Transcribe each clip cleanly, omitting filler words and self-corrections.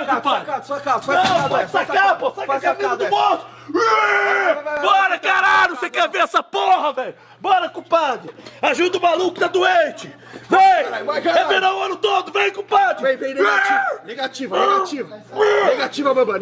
compadre. Sacado. Não, pode sacar, pô. Saca a camisa do monstro. Bora, caralho. Você quer ver essa porra, velho? Bora, compadre. Ajuda o maluco que tá doente. Vem. É verão o ano todo. Vem, compadre. Vem, negativa, Bambam,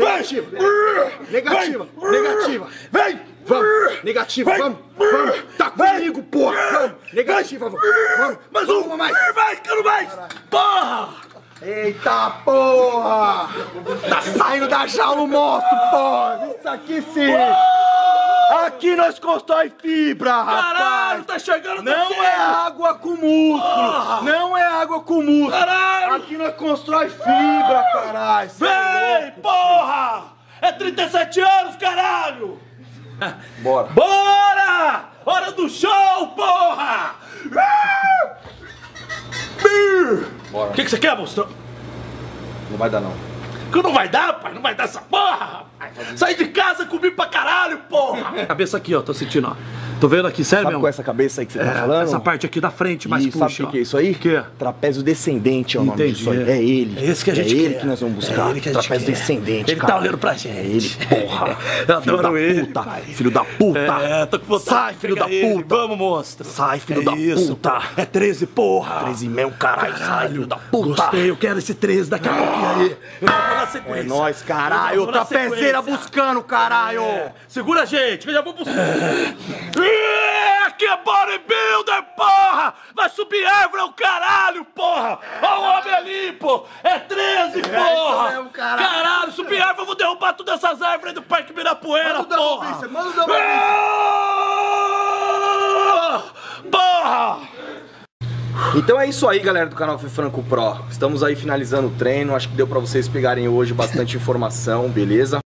negativa. Vem. Vamos, negativa, vamos. Tá comigo, porra. Vamos, negativa, vamos. Mais um. Mais, quero mais. Porra. Eita porra! Tá saindo da jaula o monstro, porra! Isso aqui sim! Aqui nós constrói fibra, rapaz! Caralho, tá chegando. Não é água com músculo! Não é água com músculo! Caralho! Aqui nós constrói fibra, caralho! Vem, porra! É 37 anos, caralho! Bora! Bora! Hora do show, porra! Bora! O que você quer, monstro? Não vai dar, não. Que não vai dar, pai? Não vai dar essa porra, rapaz! Sai de casa comigo pra caralho, porra! Cabeça aqui, ó, tô sentindo, ó. Tô vendo aqui, sério Sabe mesmo? com essa cabeça aí que você tá falando? Essa parte aqui da frente, mais E puxa. sabe o que é isso aí? O quê? Trapézio descendente é o nome Entendi. disso aí. É ele. É esse que a gente É ele quer. que nós vamos buscar. É ele que a gente Trapézio quer. descendente, Ele cara. tá olhando pra gente. É ele, porra. Eu Filho adoro da ele, puta. pai. Filho da puta. É, tô com vontade. Sai, de filho pegar da ele. puta. Vamos, monstro. Sai, filho da isso, puta. É 13, porra. 13 mesmo, caralho. Sai, filho da puta. Gostei, eu quero esse 13 daqui a pouquinho aí. Eu já vou na sequência. É nóis, Eu caralho. já vou na Trapezeira sequência. buscando, caralho. Segura a gente, que eu já vou buscar. Aqui é bodybuilder, porra! Vai subir árvore, é o caralho, porra! Ó o homem ali, pô! É 13, porra! mesmo, caralho. Caralho, subir árvore, eu vou derrubar todas essas árvores aí do Parque Ibirapuera, Manda o porra! Double manda o Double Porra! Então é isso aí, galera do canal Franco Pro. Estamos aí finalizando o treino. Acho que deu pra vocês pegarem hoje bastante informação, beleza?